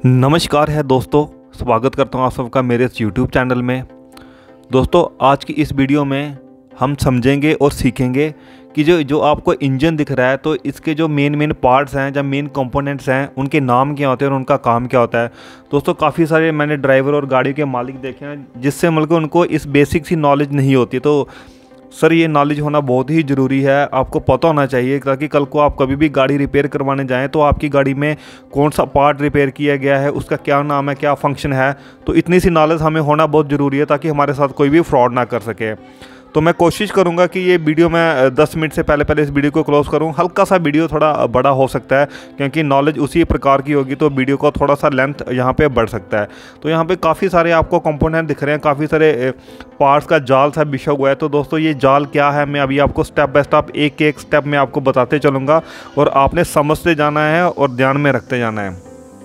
नमस्कार है दोस्तों, स्वागत करता हूँ आप सबका मेरे इस यूट्यूब चैनल में। दोस्तों, आज की इस वीडियो में हम समझेंगे और सीखेंगे कि जो आपको इंजन दिख रहा है तो इसके जो मेन पार्ट्स हैं, जो मेन कंपोनेंट्स हैं, उनके नाम क्या होते हैं और उनका काम क्या होता है। दोस्तों, काफ़ी सारे मैंने ड्राइवर और गाड़ी के मालिक देखे हैं जिससे मतलब उनको इस बेसिक सी नॉलेज नहीं होती। तो सर, ये नॉलेज होना बहुत ही ज़रूरी है, आपको पता होना चाहिए ताकि कल को आप कभी भी गाड़ी रिपेयर करवाने जाएं तो आपकी गाड़ी में कौन सा पार्ट रिपेयर किया गया है, उसका क्या नाम है, क्या फंक्शन है। तो इतनी सी नॉलेज हमें होना बहुत ज़रूरी है ताकि हमारे साथ कोई भी फ्रॉड ना कर सके। तो मैं कोशिश करूंगा कि ये वीडियो मैं 10 मिनट से पहले इस वीडियो को क्लोज करूं। हल्का सा वीडियो थोड़ा बड़ा हो सकता है क्योंकि नॉलेज उसी प्रकार की होगी, तो वीडियो का थोड़ा सा लेंथ यहाँ पे बढ़ सकता है। तो यहाँ पे काफ़ी सारे आपको कंपोनेंट दिख रहे हैं, काफ़ी सारे पार्ट्स का जाल सा बिछा हुआ है। तो दोस्तों, ये जाल क्या है, मैं अभी आपको स्टेप बाय स्टेप एक स्टेप में आपको बताते चलूँगा और आपने समझते जाना है और ध्यान में रखते जाना है।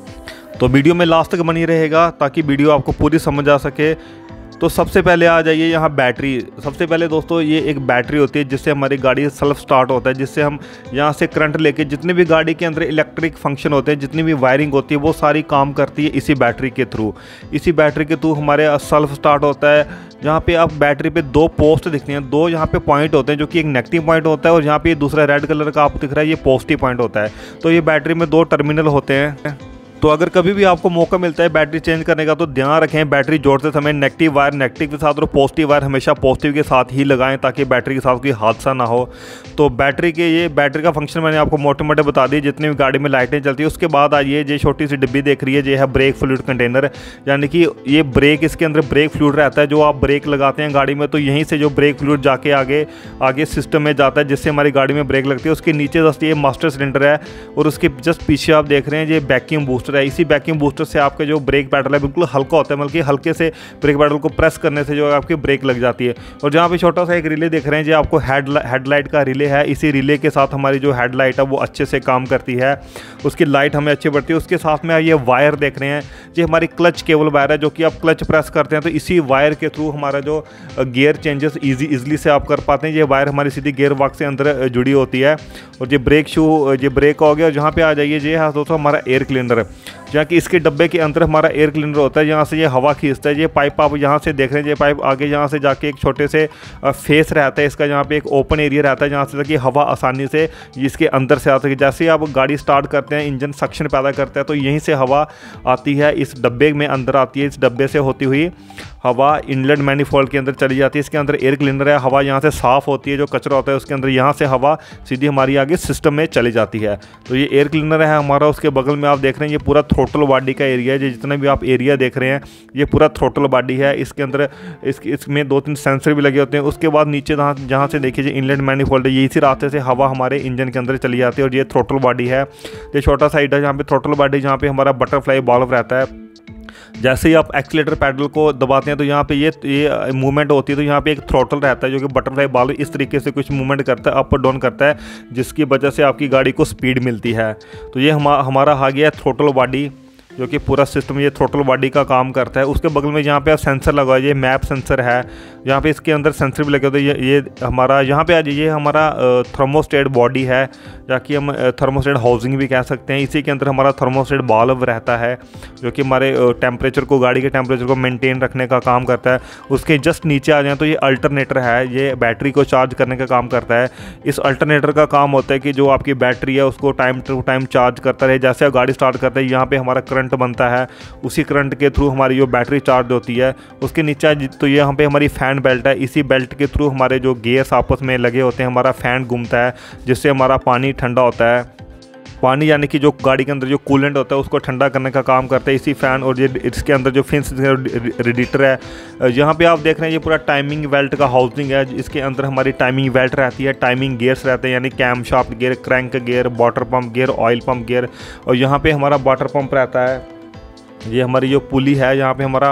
तो वीडियो में लास्ट तक बनी रहेगा ताकि वीडियो आपको पूरी समझ आ सके। तो सबसे पहले आ जाइए यहाँ बैटरी। सबसे पहले दोस्तों, ये एक बैटरी होती है जिससे हमारी गाड़ी सेल्फ स्टार्ट होता है, जिससे हम यहाँ से करंट लेके जितने भी गाड़ी के अंदर इलेक्ट्रिक फंक्शन होते हैं, जितनी भी वायरिंग होती है, वो सारी काम करती है इसी बैटरी के थ्रू। इसी बैटरी के थ्रू हमारे सेल्फ स्टार्ट होता है। यहाँ पे आप बैटरी पे दो पोस्ट दिखती हैं, दो यहाँ पे पॉइंट होते हैं, जो कि एक नेगेटिव पॉइंट होता है और यहाँ पे दूसरा रेड कलर का आपको दिख रहा है, ये पॉजिटिव पॉइंट होता है। तो ये बैटरी में दो टर्मिनल होते हैं। तो अगर कभी भी आपको मौका मिलता है बैटरी चेंज करने का तो ध्यान रखें, बैटरी जोड़ते समय नेगेटिव वायर नेगेटिव के साथ और पॉजिटिव वायर हमेशा पॉजिटिव के साथ ही लगाएं ताकि बैटरी के साथ कोई हादसा ना हो। तो बैटरी का फंक्शन मैंने आपको मोटे मोटे बता दिए, जितनी भी गाड़ी में लाइटें चलती है। उसके बाद आइए, ये छोटी सी डिब्बी देख रही है, ये है ब्रेक फ्लूइड कंटेनर, यानी कि ये ब्रेक, इसके अंदर ब्रेक फ्लूइड रहता है। जो आप ब्रेक लगाते हैं गाड़ी में तो यहीं से जो ब्रेक फ्लूइड जाके आगे सिस्टम में जाता है, जिससे हमारी गाड़ी में ब्रेक लगती है। उसके नीचे जस्ट ये मास्टर सिलेंडर है और उसके जस्ट पीछे आप देख रहे हैं ये वैक्यूम बूस्टर है। इसी वैक्यूम बूस्टर से आपका जो ब्रेक पैडल है बिल्कुल हल्का होता है, बल्कि हल्के से ब्रेक पैडल को प्रेस करने से जो आपकी ब्रेक लग जाती है। और जहाँ पे छोटा सा एक रिले देख रहे हैं, जो आपको हेडलाइट का रिले है, इसी रिले के साथ हमारी जो हेडलाइट है वो अच्छे से काम करती है, उसकी लाइट हमें अच्छी बढ़ती है। उसके साथ में ये वायर देख रहे हैं, ये हमारी क्लच केबल वायर है, जो कि आप क्लच प्रेस करते हैं तो इसी वायर के थ्रू हमारा जो गियर चेंजेस इजीली से आप कर पाते हैं। ये वायर हमारी सीधी गियर बॉक्स से अंदर जुड़ी होती है। और ये ब्रेक हो गया। और जहाँ पे आ जाइए, ये है दोस्तों हमारा एयर क्लीनर, जहाँ कि इसके डब्बे के अंदर हमारा एयर क्लीनर होता है, यहाँ से ये हवा खींचता है। ये पाइप आप यहाँ से देख रहे हैं, ये पाइप आगे यहाँ से जाके एक छोटे से फेस रहता है इसका, यहाँ पे एक ओपन एरिया रहता है जहाँ से कि हवा आसानी से इसके अंदर से आ सके। जैसे ही आप गाड़ी स्टार्ट करते हैं, इंजन सक्शन पैदा करता है, तो यहीं से हवा आती है, इस डब्बे में अंदर आती है। इस डब्बे से होती हुई हवा इनलेट मैनिफोल्ड के अंदर चली जाती है। इसके अंदर एयर क्लीनर है, हवा यहाँ से साफ़ होती है, जो कचरा होता है उसके अंदर यहाँ से हवा सीधी हमारी आगे सिस्टम में चली जाती है। तो ये एयर क्लीनर है हमारा। उसके बगल में आप देख रहे हैं, ये पूरा थ्रोटल बॉडी का एरिया है। जितना भी आप एरिया देख रहे हैं, ये पूरा थ्रोटल बॉडी है। इसके अंदर इसमें 2-3 सेंसर भी लगे होते हैं। उसके बाद नीचे जहाँ से देखिए इनलेट मैनिफोल्ड है, ये इसी रास्ते से हवा हमारे इंजन के अंदर चली जाती है। और ये थ्रोटल बॉडी है, ये छोटा साइड है जहाँ पे थ्रोटल बॉडी, जहाँ पे हमारा बटरफ्लाई वाल्व रहता है। जैसे ही आप एक्सीलेटर पैडल को दबाते हैं तो यहाँ पे ये मूवमेंट होती है, तो यहाँ पे एक थ्रोटल रहता है जो कि बटरफ्लाई वाल्व इस तरीके से कुछ मूवमेंट करता है, अप और डाउन करता है, जिसकी वजह से आपकी गाड़ी को स्पीड मिलती है। तो ये हमारा आ गया थ्रोटल बॉडी, जो कि पूरा सिस्टम ये थ्रोटल बॉडी का काम करता है। उसके बगल में यहाँ पे आप सेंसर लगा, ये मैप सेंसर है, यहाँ पे इसके अंदर सेंसर भी लगे होते हैं। ये हमारा यहाँ पे आज ये हमारा थर्मोस्टेट बॉडी है, जाकि हम थर्मोस्टेट हाउसिंग भी कह सकते हैं। इसी के अंदर हमारा थर्मोस्टेट वाल्व रहता है, जो कि हमारे टेम्परेचर को, गाड़ी के टेम्परेचर को मेंटेन रखने का काम करता है। उसके जस्ट नीचे आ जाए तो ये अल्टरनेटर है, ये बैटरी को चार्ज करने का काम करता है। इस अल्टरनेटर का काम होता है कि जो आपकी बैटरी है उसको टाइम टू टाइम चार्ज करता रहे। जैसे आप गाड़ी स्टार्ट करते हैं, यहाँ पर हमारा करंट बनता है, उसी करंट के थ्रू हमारी जो बैटरी चार्ज होती है। उसके नीचे तो ये यहाँ पे हमारी फ़ैन बेल्ट है, इसी बेल्ट के थ्रू हमारे जो गियर्स आपस में लगे होते हैं, हमारा फ़ैन घूमता है, जिससे हमारा पानी ठंडा होता है। पानी यानी कि जो गाड़ी के अंदर जो कूलेंट होता है उसको ठंडा करने का काम करता है इसी फ़ैन। और ये इसके अंदर जो फिंस रेडिएटर है, यहाँ पे आप देख रहे हैं, ये पूरा टाइमिंग बेल्ट का हाउसिंग है। इसके अंदर हमारी टाइमिंग बेल्ट रहती है, टाइमिंग गियर्स रहते हैं, यानी camshaft gear, crank gear, water pump gear, oil pump gear. और यहाँ पे हमारा वाटर पंप रहता है। ये हमारी जो पुली है, यहाँ पे हमारा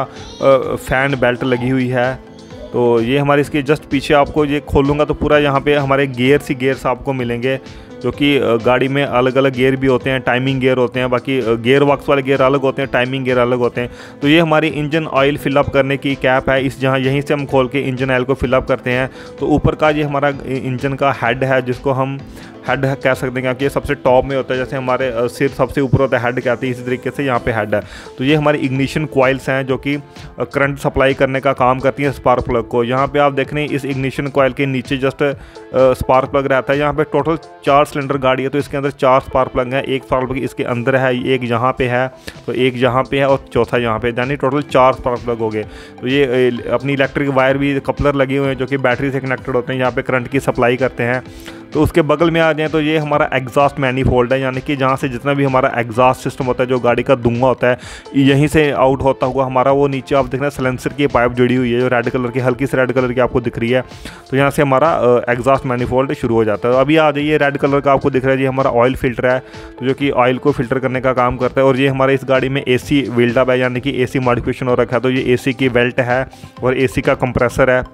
फ़ैन बेल्ट लगी हुई है। तो ये हमारे इसके जस्ट पीछे आपको ये खोलूँगा तो पूरा यहाँ पे हमारे गियर्स आपको मिलेंगे, जो कि गाड़ी में अलग अलग गियर भी होते हैं, टाइमिंग गियर होते हैं, बाकी गियर बॉक्स वाले गियर अलग होते हैं, टाइमिंग गियर अलग होते हैं। तो ये हमारी इंजन ऑयल फिलअप करने की कैप है, इस जहाँ यहीं से हम खोल के इंजन ऑयल को फिलअप करते हैं। तो ऊपर का ये हमारा इंजन का हेड है, जिसको हम हेड कह सकते हैं, क्योंकि ये सबसे टॉप में होता है। जैसे हमारे सिर सबसे ऊपर होता है, हेड कहते हैं, इसी तरीके से यहाँ पे हेड है। तो ये हमारी इग्निशन कॉइल्स हैं जो कि करंट सप्लाई करने का काम करती हैं स्पार्क प्लग को। यहाँ पे आप देख रहे हैं इस इग्निशन कॉइल के नीचे जस्ट स्पार्क प्लग रहता है। यहाँ पे टोटल 4 सिलेंडर गाड़ी है, तो इसके अंदर 4 स्पार्क प्लग हैं। एक स्पार्क प्लग इसके अंदर है, एक यहाँ पे है, तो एक यहाँ पे है और चौथा यहाँ पे, यानी टोटल 4 स्पार्क प्लग हो गए। तो ये अपनी इलेक्ट्रिक वायर भी कपलर लगे हुए हैं जो कि बैटरी से कनेक्टेड होते हैं, यहाँ पे करंट की सप्लाई करते हैं। तो उसके बगल में आ जाएँ तो ये हमारा एग्जॉस्ट मैनीफोल्ड है, यानी कि जहाँ से जितना भी हमारा एग्जॉस्ट सिस्टम होता है, जो गाड़ी का धुआं होता है, यहीं से आउट होता हुआ हमारा वो नीचे आप देख रहे हैं सिलेंसर की पाइप जुड़ी हुई है, जो रेड कलर की, हल्की से रेड कलर की आपको दिख रही है। तो यहाँ से हमारा एग्जॉस्ट मैनीफोल्ड शुरू हो जाता है। अभी आ जाइए, रेड कलर का आपको दिख रहा है जी हमारा ऑयल फिल्टर है, तो जो कि ऑयल को फिल्टर करने का काम करता है। और ये हमारे इस गाड़ी में AC वेल्ट है, यानी कि AC मॉडिफिकेशन हो रखा है। तो ये AC की बेल्ट है और AC का कंप्रेसर है।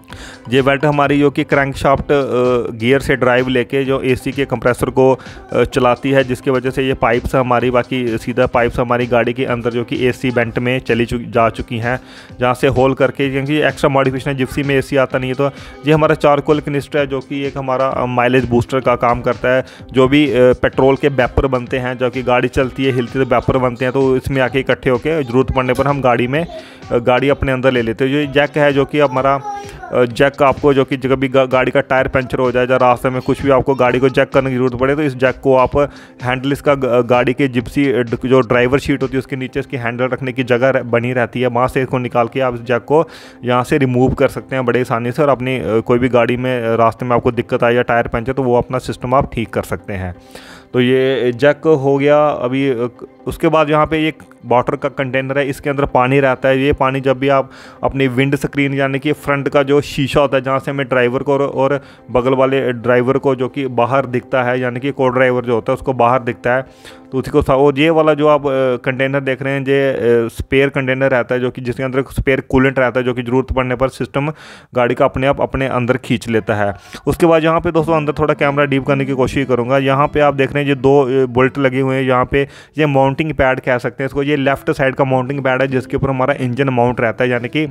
ये बेल्ट हमारी जो कि क्रैंकशाफ्ट गियर से ड्राइव लेके जो AC के कंप्रेसर को चलाती है, जिसकी वजह से ये पाइप्स हमारी, बाकी सीधा पाइप्स हमारी गाड़ी के अंदर जो कि AC वेंट में जा चुकी हैं, जहाँ से होल करके, क्योंकि एक्स्ट्रा मॉडिफिकेशन है, जिप्सी में AC आता नहीं है। तो ये हमारा चारकोल कनिस्टर है जो कि एक हमारा माइलेज बूस्टर का काम करता है। जो भी पेट्रोल के वेपर बनते हैं, जो कि गाड़ी चलती है हिलती तो वेपर बनते हैं, तो इसमें आके इकट्ठे होकर ज़रूरत पड़ने पर हम गाड़ी अपने अंदर ले लेते हैं। ये जैक है जो कि हमारा जैक आपको, जो कि कभी गाड़ी का टायर पंचर हो जाए या रास्ते में कुछ भी आपको गाड़ी को जैक करने की जरूरत पड़े, तो इस जैक को आप हैंडल, इसका गाड़ी के जिप्सी जो ड्राइवर शीट होती है उसके नीचे इसकी हैंडल रखने की जगह बनी रहती है, वहाँ से इसको निकाल के आप इस जैक को यहाँ से रिमूव कर सकते हैं बड़े आसानी से। और अपनी कोई भी गाड़ी में रास्ते में आपको दिक्कत आई या टायर पंचर, तो वो अपना सिस्टम आप ठीक कर सकते हैं। तो ये जैक हो गया। अभी उसके बाद यहाँ पे एक वाटर का कंटेनर है, इसके अंदर पानी रहता है। ये पानी जब भी आप अपनी विंड स्क्रीन, यानी कि फ्रंट का जो शीशा होता है, जहाँ से हमें ड्राइवर को और बगल वाले ड्राइवर को जो कि बाहर दिखता है, यानी कि को ड्राइवर जो होता है उसको बाहर दिखता है, तो उसी को और ये वाला जो आप कंटेनर देख रहे हैं, ये स्पेयर कंटेनर रहता है, जो कि जिसके अंदर स्पेयर कूलेंट रहता है, जो कि ज़रूरत पड़ने पर सिस्टम गाड़ी का अपने आप अपने अंदर खींच लेता है। उसके बाद यहाँ पे दोस्तों अंदर थोड़ा कैमरा डीप करने की कोशिश करूँगा। यहाँ पे आप देख रहे हैं ये 2 बोल्ट लगे हुए हैं। यहाँ पे ये माउंटिंग पैड कह सकते हैं इसको। ये लेफ्ट साइड का माउंटिंग पैड है, जिसके ऊपर हमारा इंजन माउंट रहता है, यानी कि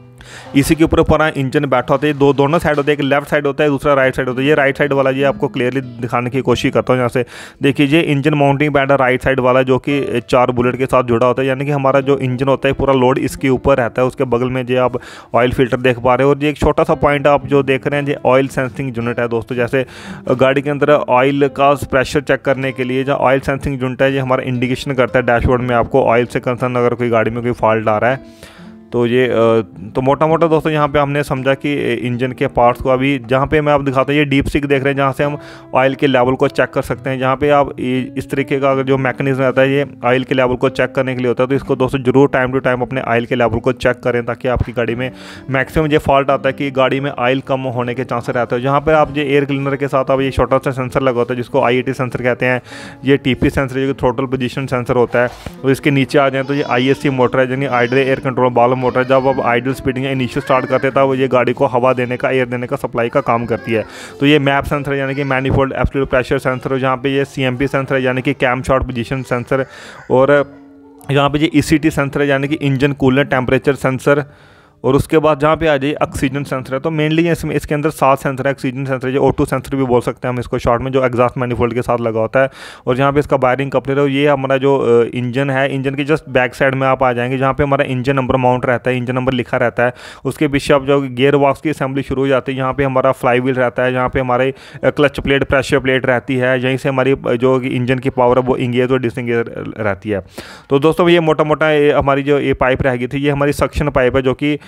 इसी के ऊपर पूरा इंजन बैठा होता है। दोनों साइड होते हैं, एक लेफ्ट साइड होता है, दूसरा राइट साइड होता है। ये राइट साइड वाला, ये आपको क्लियरली दिखाने की कोशिश करता हूँ। यहाँ से देखिए, ये इंजन माउंटिंग पैड है राइट साइड वाला, जो कि 4 बुलेट के साथ जुड़ा होता है, यानी कि हमारा जो इंजन होता है पूरा लोड इसके ऊपर रहता है। उसके बगल में जो आप ऑयल फिल्टर देख पा रहे हो, और ये एक छोटा सा पॉइंट आप जो देख रहे हैं, ये ऑयल सेंसिंग यूनिट है दोस्तों। जैसे गाड़ी के अंदर ऑयल का प्रेशर चेक करने के लिए जो ऑयल सेंसिंग यूनिट है, ये हमारा इंडिकेशन करता है डैशबोर्ड में आपको ऑयल से कंसर्न अगर कोई गाड़ी में कोई फॉल्ट आ रहा है। तो ये तो मोटा मोटा दोस्तों यहाँ पे हमने समझा कि इंजन के पार्ट्स को अभी जहाँ पे मैं आप दिखाता हूँ, ये डीप सिक देख रहे हैं, जहाँ से हम ऑयल के लेवल को चेक कर सकते हैं। जहाँ पे आप इस तरीके का अगर जो मैकेनिज्म रहता है, ये ऑयल के लेवल को चेक करने के लिए होता है। तो इसको दोस्तों जरूर टाइम टू टाइम अपने ऑयल के लेवल को चेक करें, ताकि आपकी गाड़ी में मैक्सिमम ये फॉल्ट आता है कि गाड़ी में ऑयल कम होने के चांसेस रहते हैं। जहाँ पर आप ये एयर क्लीनर के साथ आप ये छोटा सा सेंसर लगा होता है, जिसको IAT सेंसर कहते हैं। ये TP सेंसर, जो थ्रोटल पोजीशन सेंसर होता है। और इसके नीचे आ जाए तो ये ISC मोटर है, यानी idle air control valve motor है। जब आप आइडल स्पीडिंग या इनिशियल स्टार्ट करते था, वो ये गाड़ी को हवा देने का, एयर देने का सप्लाई का काम करती है। तो ये मैप सेंसर है, यानी कि मैनीफोल्ड एब्सोल्यूट प्रेशर सेंसर है। जहाँ पे ये CMP सेंसर है, यानी कि कैम शॉट पोजीशन सेंसर। और यहाँ पे ये ECT सेंसर है, यानी कि इंजन कूलर टेम्परेचर सेंसर। और उसके बाद जहाँ पे आ जाइए ऑक्सीजन सेंसर है। तो मेनली इसमें इसके अंदर 7 सेंसर है। ऑक्सीजन सेंसर, जो O2 सेंसर भी बोल सकते हैं हम इसको शॉर्ट में, जो एग्जॉस्ट मैनीफोल्ड के साथ लगा होता है। और यहाँ पे इसका वायरिंग कपलर है। ये हमारा जो इंजन है, इंजन के जस्ट बैक साइड में आप आ जाएंगे, जहाँ पे हमारा इंजन नंबर माउंट रहता है, इंजन नंबर लिखा रहता है। उसके पीछे आप जो गियर बॉक्स की असेंबली शुरू हो जाती है, यहाँ पे हमारा फ्लाई व्हील रहता है, यहाँ पे हमारे क्लच प्लेट, प्रेशर प्लेट रहती है। यहीं से हमारी जो इंजन की पावर है वो इंगेज और डिसंगेज रहती है। तो दोस्तों ये मोटा मोटा हमारी जो ये पाइप रह गई थी, ये हमारी सक्शन पाइप है, जो कि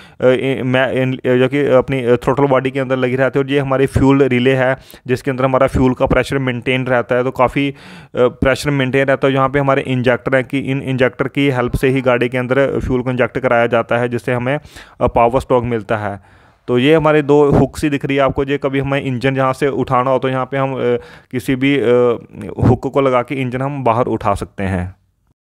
अपनी थ्रोटल बॉडी के अंदर लगी रहती है। और ये हमारी फ्यूल रिले है, जिसके अंदर हमारा फ्यूल का प्रेशर मेंटेन रहता है। तो काफ़ी प्रेशर मेंटेन रहता है। यहाँ पे हमारे इंजेक्टर हैं, कि इन इंजेक्टर की हेल्प से ही गाड़ी के अंदर फ्यूल को इंजेक्ट कराया जाता है, जिससे हमें पावर स्टॉक मिलता है। तो ये हमारे 2 हुक्स ही दिख रही है आपको। ये कभी हमें इंजन जहाँ से उठाना हो, तो यहाँ पे हम किसी भी हुक को लगा के इंजन हम बाहर उठा सकते हैं।